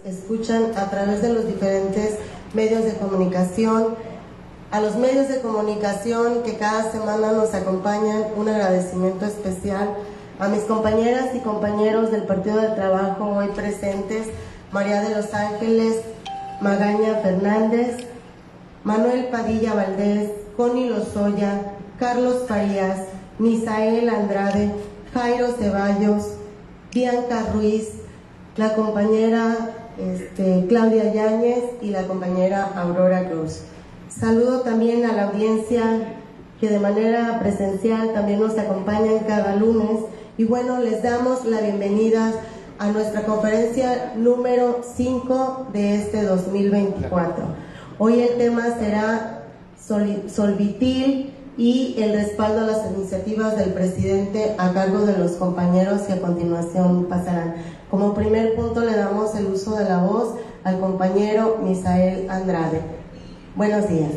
escuchan a través de los diferentes medios de comunicación, a los medios de comunicación que cada semana nos acompañan, un agradecimiento especial a mis compañeras y compañeros del Partido del Trabajo hoy presentes, María de los Ángeles Magaña Fernández, Manuel Padilla Valdés, Connie Lozoya, Carlos Farías, Misael Andrade, Jairo Ceballos, Bianca Ruiz, la compañera Claudia Yáñez y la compañera Aurora Cruz. Saludo también a la audiencia que de manera presencial también nos acompañan cada lunes y bueno, les damos la bienvenida a nuestra conferencia número 5 de este 2024. Hoy el tema será Solvitil y el respaldo a las iniciativas del presidente a cargo de los compañeros que a continuación pasarán. Como primer punto le damos el uso de la voz al compañero Misael Andrade. Buenos días.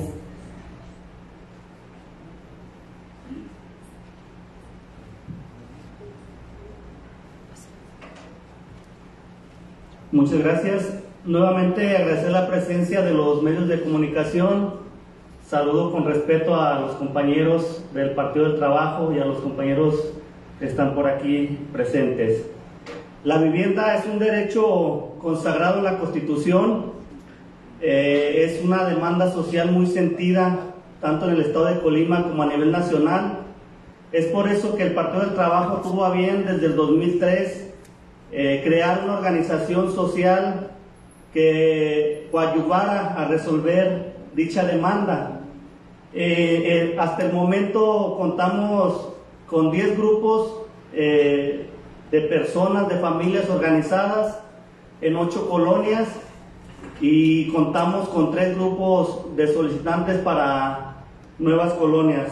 Muchas gracias. Nuevamente agradecer la presencia de los medios de comunicación. Saludo con respeto a los compañeros del Partido del Trabajo y a los compañeros que están por aquí presentes. La vivienda es un derecho consagrado en la Constitución. Es una demanda social muy sentida, tanto en el estado de Colima como a nivel nacional. Es por eso que el Partido del Trabajo tuvo a bien desde el 2003 crear una organización social que coadyuvara a resolver dicha demanda. Hasta el momento contamos con 10 grupos de personas, de familias organizadas en 8 colonias y contamos con 3 grupos de solicitantes para nuevas colonias.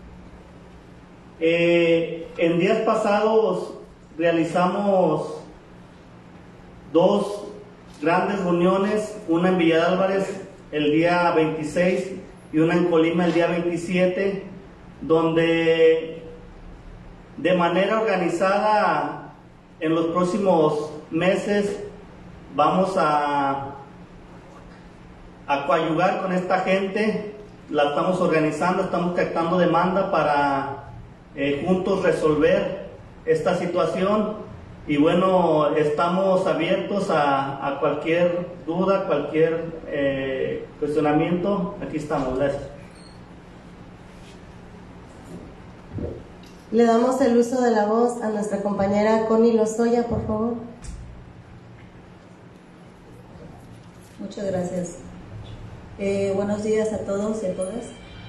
En días pasados realizamos 2 grandes reuniones, una en Villa de Álvarez el día 26 y una en Colima el día 27, donde de manera organizada en los próximos meses vamos a coadyuvar con esta gente. La estamos organizando, estamos captando demanda para juntos resolver esta situación. Y bueno, estamos abiertos a cualquier duda, cualquier cuestionamiento. Aquí estamos, gracias. Le damos el uso de la voz a nuestra compañera Connie Lozoya, por favor. Muchas gracias. Buenos días a todos y a todas.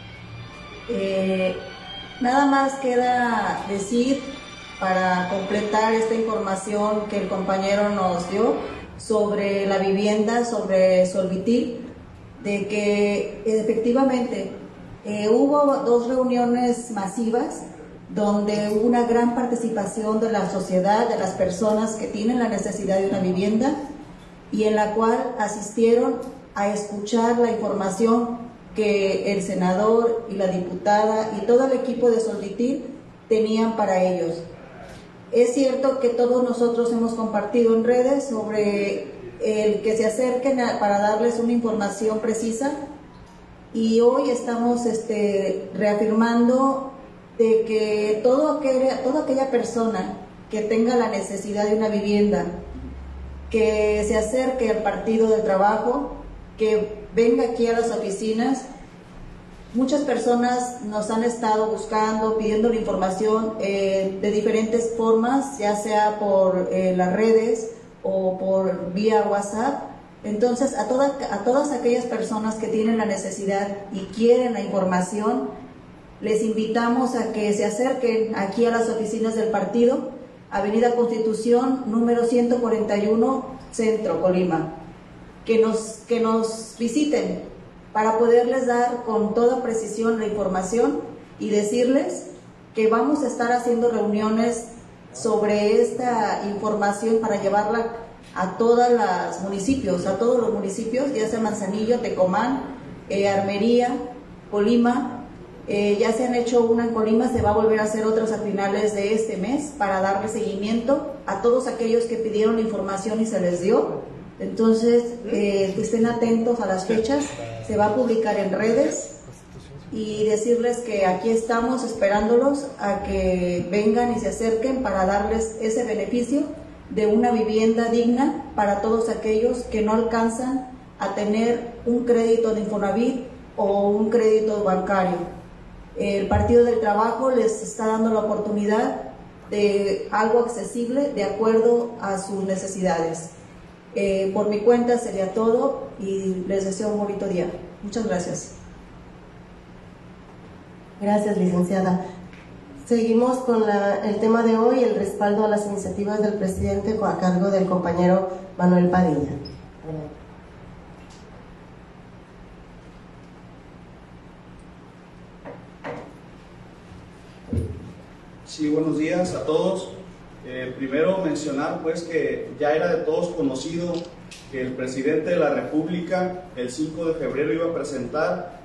Nada más queda decir, para completar esta información que el compañero nos dio sobre la vivienda, sobre Solvitil, de que efectivamente hubo 2 reuniones masivas donde hubo una gran participación de la sociedad, de las personas que tienen la necesidad de una vivienda y en la cual asistieron a escuchar la información que el senador y la diputada y todo el equipo de Solvitil tenían para ellos. Es cierto que todos nosotros hemos compartido en redes sobre el que se acerquen para darles una información precisa y hoy estamos reafirmando de que toda aquella persona que tenga la necesidad de una vivienda, que se acerque al Partido del Trabajo, que venga aquí a las oficinas. Muchas personas nos han estado buscando, pidiendo la información de diferentes formas, ya sea por las redes o por vía WhatsApp. Entonces, a todas aquellas personas que tienen la necesidad y quieren la información, les invitamos a que se acerquen aquí a las oficinas del partido, Avenida Constitución, número 141, Centro, Colima. Que nos visiten para poderles dar con toda precisión la información y decirles que vamos a estar haciendo reuniones sobre esta información para llevarla a todos los municipios, ya sea Manzanillo, Tecomán, Armería, Colima. Ya se han hecho una en Colima, se va a volver a hacer otras a finales de este mes para darle seguimiento a todos aquellos que pidieron información y se les dio. Entonces, que estén atentos a las fechas, se va a publicar en redes y decirles que aquí estamos esperándolos a que vengan y se acerquen para darles ese beneficio de una vivienda digna para todos aquellos que no alcanzan a tener un crédito de Infonavit o un crédito bancario. El Partido del Trabajo les está dando la oportunidad de algo accesible de acuerdo a sus necesidades. Por mi cuenta sería todo y les deseo un bonito día. Muchas gracias. Gracias, licenciada. Seguimos con el tema de hoy, el respaldo a las iniciativas del presidente a cargo del compañero Manuel Padilla. Sí, buenos días a todos. Primero mencionar pues que ya era de todos conocido que el presidente de la República el 5 de febrero iba a presentar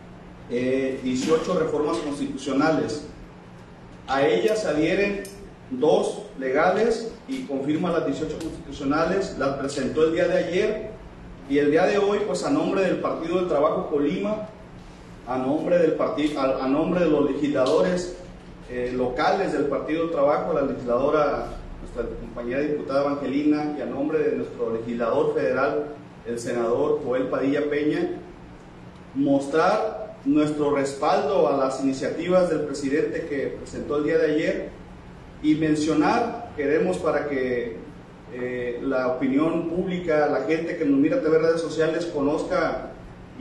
18 reformas constitucionales. A ellas se adhieren 2 legales y confirma las 18 constitucionales. Las presentó el día de ayer y el día de hoy pues a nombre del Partido del Trabajo Colima, a nombre de los legisladores locales del Partido del Trabajo, la legisladora, nuestra compañera diputada Evangelina, y a nombre de nuestro legislador federal, el senador Joel Padilla Peña, mostrar nuestro respaldo a las iniciativas del presidente que presentó el día de ayer y mencionar, queremos para que la opinión pública, la gente que nos mira a través de redes sociales conozca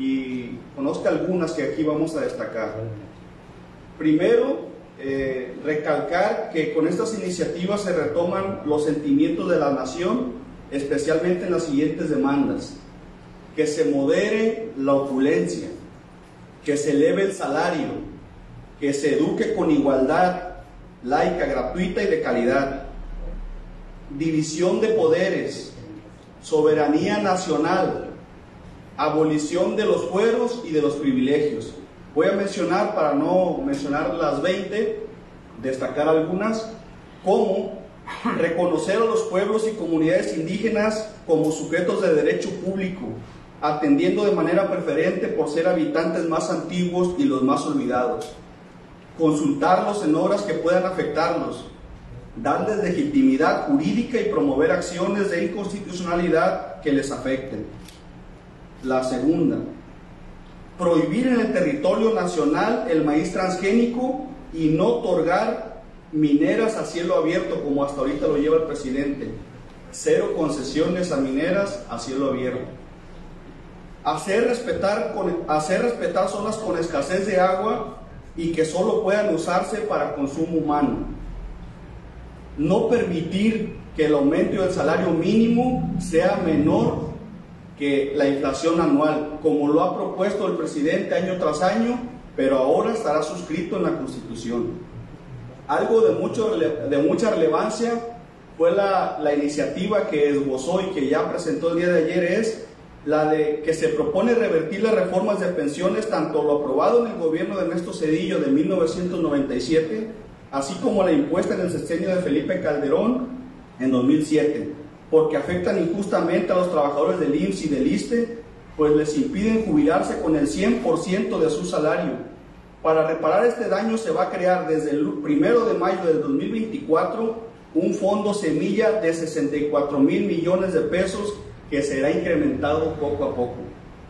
algunas que aquí vamos a destacar. Primero, recalcar que con estas iniciativas se retoman los sentimientos de la nación, especialmente en las siguientes demandas: que se modere la opulencia, que se eleve el salario, que se eduque con igualdad laica, gratuita y de calidad, división de poderes, soberanía nacional, abolición de los fueros y de los privilegios. Voy a mencionar, para no mencionar las 20, destacar algunas, como reconocer a los pueblos y comunidades indígenas como sujetos de derecho público, atendiendo de manera preferente por ser habitantes más antiguos y los más olvidados, consultarlos en obras que puedan afectarlos, darles legitimidad jurídica y promover acciones de inconstitucionalidad que les afecten. La segunda, prohibir en el territorio nacional el maíz transgénico y no otorgar mineras a cielo abierto como hasta ahorita lo lleva el presidente. 0 concesiones a mineras a cielo abierto. Hacer respetar zonas con escasez de agua y que solo puedan usarse para consumo humano. No permitir que el aumento del salario mínimo sea menor que la inflación anual, como lo ha propuesto el presidente año tras año, pero ahora estará suscrito en la Constitución. Algo de mucha relevancia fue la iniciativa que esbozó y que ya presentó el día de ayer, es la de que se propone revertir las reformas de pensiones, tanto lo aprobado en el gobierno de Ernesto Zedillo de 1997, así como la impuesta en el sexenio de Felipe Calderón en 2007, porque afectan injustamente a los trabajadores del IMSS y del ISSSTE, pues les impiden jubilarse con el 100% de su salario. Para reparar este daño se va a crear desde el 1 de mayo del 2024 un fondo semilla de 64,000 millones de pesos que será incrementado poco a poco.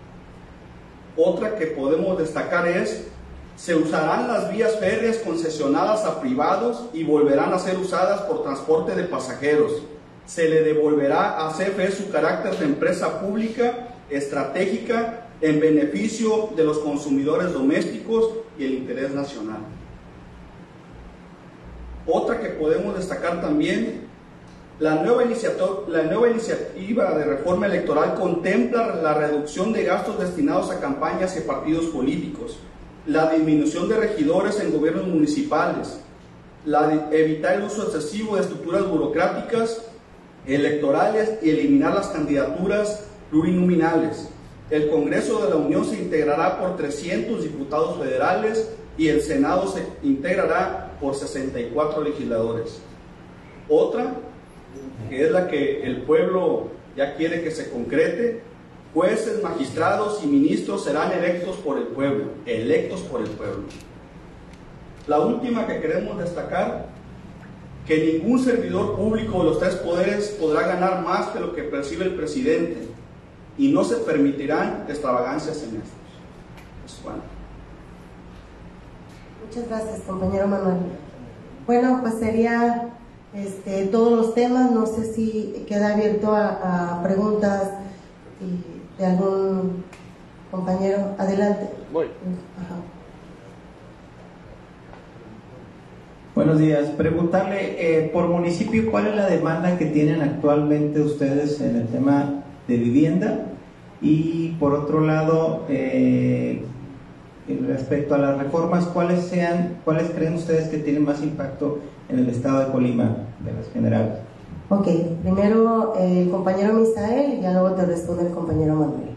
Otra que podemos destacar es: se usarán las vías férreas concesionadas a privados y volverán a ser usadas por transporte de pasajeros. Se le devolverá a CFE su carácter de empresa pública estratégica en beneficio de los consumidores domésticos y el interés nacional. Otra que podemos destacar también: la nueva iniciativa de reforma electoral contempla la reducción de gastos destinados a campañas y partidos políticos, la disminución de regidores en gobiernos municipales, evitar el uso excesivo de estructuras burocráticas electorales y eliminar las candidaturas plurinominales. El Congreso de la Unión se integrará por 300 diputados federales y el Senado se integrará por 64 legisladores. Otra, que es la que el pueblo ya quiere que se concrete. Jueces, magistrados y ministros serán electos por el pueblo, La última que queremos destacar, que ningún servidor público de los tres poderes podrá ganar más que lo que percibe el presidente, y no se permitirán extravagancias en estos. Es bueno. Muchas gracias, compañero Manuel. Bueno, pues sería todos los temas. No sé si queda abierto a preguntas de algún compañero. Adelante. Voy. Ajá. Buenos días. Preguntarle por municipio, ¿cuál es la demanda que tienen actualmente ustedes en el tema de vivienda? Y por otro lado, respecto a las reformas, ¿cuáles creen ustedes que tienen más impacto en el estado de Colima, de las generales? Ok, primero el compañero Misael y ya luego te responde el compañero Manuel.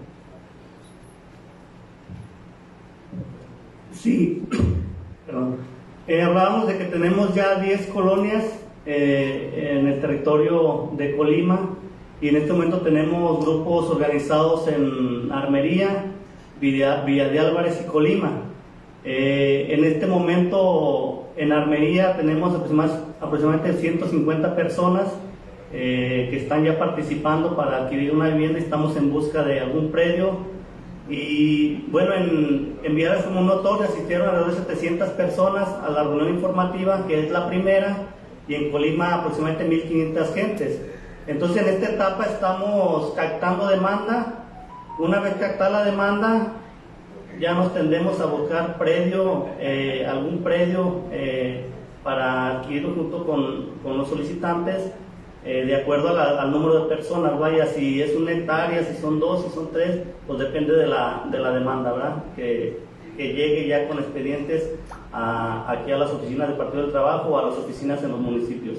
Sí, perdón. Hablábamos de que tenemos ya 10 colonias en el territorio de Colima, y en este momento tenemos grupos organizados en Armería, Villa de Álvarez y Colima. En este momento en Armería tenemos aproximadamente 150 personas que están ya participando para adquirir una vivienda. Estamos en busca de algún predio, y bueno, en Villa de como notorio asistieron alrededor de 700 personas a la reunión informativa, que es la primera, y en Colima aproximadamente 1.500 gentes. Entonces en esta etapa estamos captando demanda. Una vez captada la demanda, ya nos tendemos a buscar algún predio para adquirirlo junto con los solicitantes, de acuerdo al número de personas. Vaya, si es 1 hectárea, si son 2, si son 3, pues depende de la demanda, ¿verdad? Que llegue ya con expedientes aquí a las oficinas del Partido del Trabajo o a las oficinas en los municipios.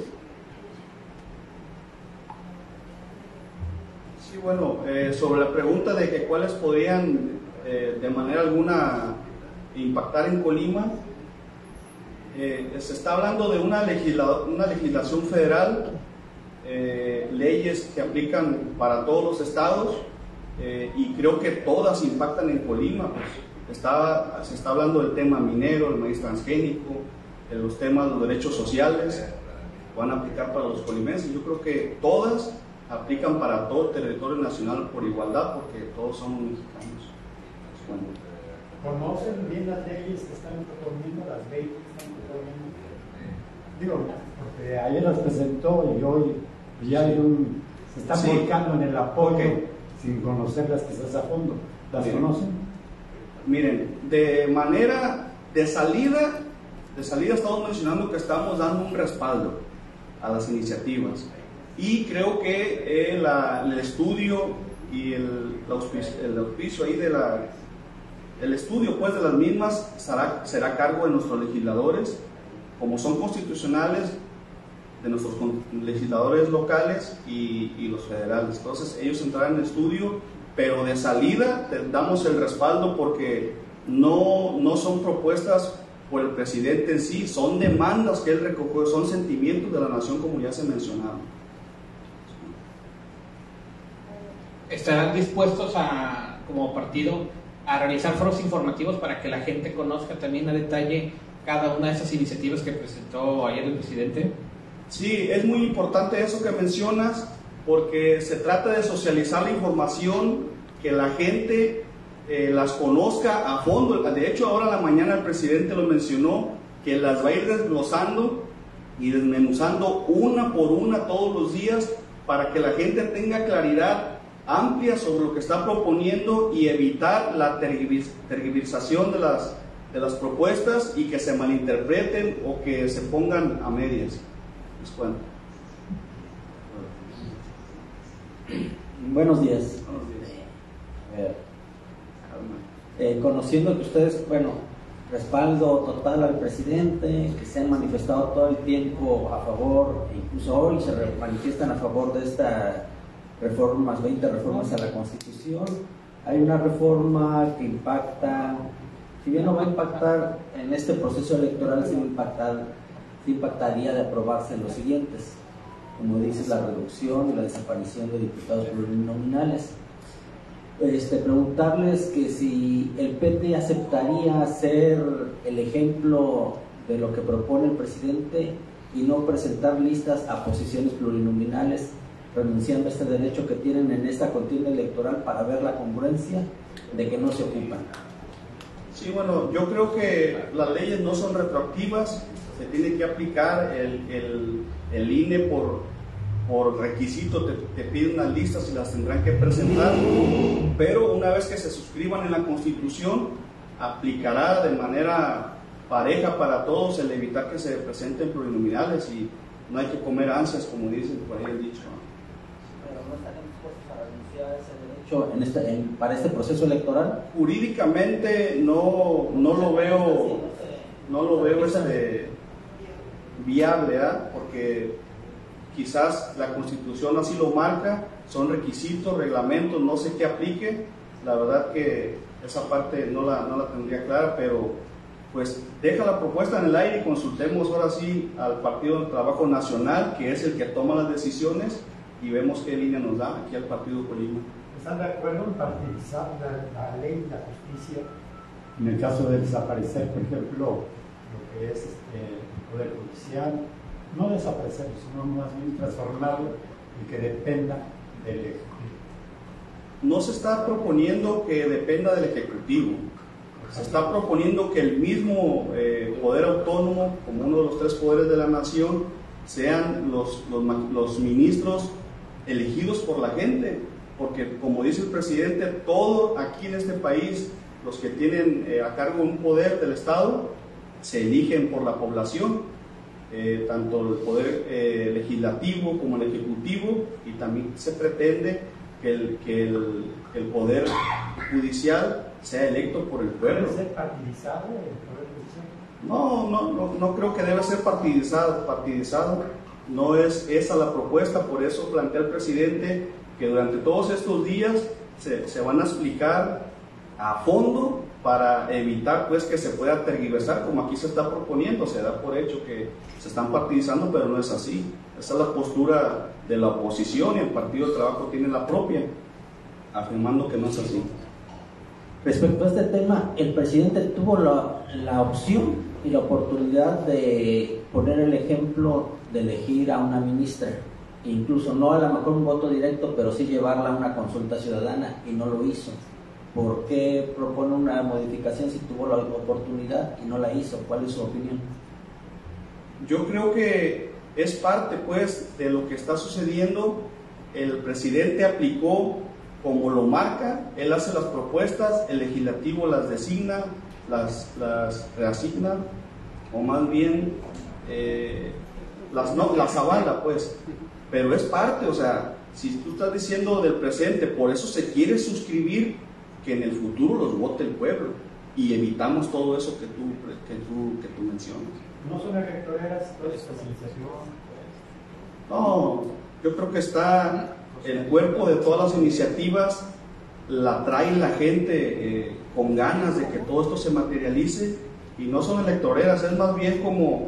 Sí, bueno, sobre la pregunta de que cuáles podrían de manera alguna impactar en Colima, se está hablando de una legislación federal, leyes que aplican para todos los estados, y creo que todas impactan en Colima. Pues, se está hablando del tema minero, el maíz transgénico, de los temas de los derechos sociales, van a aplicar para los colimenses. Yo creo que todas aplican para todo el territorio nacional por igualdad, porque todos somos mexicanos. Bueno. ¿Conocen bien las leyes que están proponiendo, las 20 que están proponiendo? Digo, porque ayer las presentó y hoy ya se están volcando en el apoyo, sin conocerlas quizás a fondo. ¿Las conocen? Miren, de salida estamos mencionando que estamos dando un respaldo a las iniciativas. Y creo que el estudio y el auspicio ahí el estudio pues de las mismas será a cargo de nuestros legisladores, como son constitucionales, de nuestros legisladores locales y los federales. Entonces ellos entrarán en el estudio, pero de salida damos el respaldo, porque no son propuestas por el presidente en sí, son demandas que él recogió, son sentimientos de la nación, como ya se mencionaba. ¿Estarán dispuestos como partido a realizar foros informativos para que la gente conozca también a detalle cada una de esas iniciativas que presentó ayer el presidente? Sí, es muy importante eso que mencionas, porque se trata de socializar la información, que la gente las conozca a fondo. De hecho, ahora en la mañana el presidente lo mencionó, que las va a ir desglosando y desmenuzando una por una todos los días, para que la gente tenga claridad amplia sobre lo que está proponiendo y evitar la tergiversación de las propuestas y que se malinterpreten o que se pongan a medias. Les cuento. Buenos días. Conociendo que ustedes, respaldo total al presidente, que se han manifestado todo el tiempo a favor, e incluso hoy se manifiestan a favor de esta reformas, 20 reformas a la Constitución. Hay una reforma que impacta, si bien no va a impactar en este proceso electoral, sí impactaría de aprobarse en los siguientes. como dices, la reducción y la desaparición de diputados plurinominales. Preguntarles que si el PT aceptaría ser el ejemplo de lo que propone el presidente y no presentar listas a posiciones plurinominales, renunciando a este derecho que tienen en esta contienda electoral para ver la congruencia de que no se ocupan. Sí, bueno, yo creo que las leyes no son retroactivas, se tiene que aplicar el INE por requisito, te piden unas listas y las tendrán que presentar, pero una vez que se suscriban en la Constitución, aplicará de manera pareja para todos el evitar que se presenten plurinominales y no hay que comer ansias, como dicen por ahí el dicho. Pero no están dispuestos a renunciar a ese derecho para este proceso electoral. Jurídicamente no lo veo viable, ¿verdad? Porque quizás la Constitución así lo marca, son requisitos, reglamentos, no sé qué aplique, la verdad que esa parte no la tendría clara, pero pues deja la propuesta en el aire y consultemos ahora sí al Partido del Trabajo Nacional, que es el que toma las decisiones, y vemos qué línea nos da aquí al Partido Colima. ¿Están de acuerdo en partidizar la ley y la justicia en el caso de desaparecer, por ejemplo, lo que es el Poder Judicial? No desaparecerlo, sino más bien transformarlo y que dependa del Ejecutivo. No se está proponiendo que dependa del Ejecutivo, se está proponiendo que el mismo poder autónomo, como uno de los tres poderes de la nación, sean los ministros elegidos por la gente, porque como dice el presidente, todo aquí en este país, los que tienen a cargo un poder del Estado, se eligen por la población. Tanto el poder legislativo como el ejecutivo, y también se pretende que el poder judicial sea electo por el pueblo. ¿Debe ser partidizado el poder judicial? No creo que deba ser partidizado. No es esa la propuesta, por eso plantea el presidente que durante todos estos días se van a explicar a fondo para evitar pues que se pueda tergiversar como aquí se está proponiendo. Se da por hecho que se están partidizando, pero no es así. Esa es la postura de la oposición, y el Partido del Trabajo tiene la propia, afirmando que no es así. Respecto a este tema, el presidente tuvo la opción y la oportunidad de poner el ejemplo de elegir a una ministra, incluso no a lo mejor un voto directo, pero sí llevarla a una consulta ciudadana, y no lo hizo. ¿Por qué propone una modificación si tuvo la oportunidad y no la hizo? ¿Cuál es su opinión? Yo creo que es parte pues de lo que está sucediendo. El presidente aplicó como lo marca, él hace las propuestas, el legislativo las designa, las reasigna, o más bien las avala pues, pero es parte, o sea, si tú estás diciendo del presente, por eso se quiere suscribir que en el futuro los vote el pueblo y evitamos todo eso que tú mencionas. ¿No son electoreras toda especialización? No, yo creo que está el cuerpo de todas las iniciativas, la trae la gente con ganas de que todo esto se materialice, y no son electoreras, es más bien como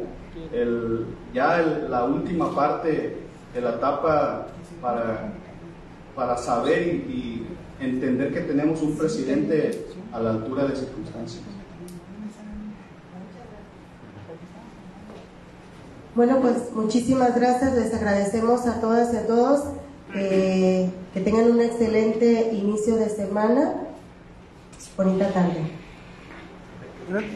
la última parte de la etapa para saber y entender que tenemos un presidente a la altura de circunstancias. Bueno, pues muchísimas gracias, les agradecemos a todas y a todos, que tengan un excelente inicio de semana, bonita tarde.